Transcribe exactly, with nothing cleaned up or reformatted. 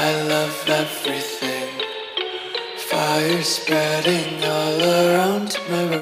I love everything. Fire spreading all around my room.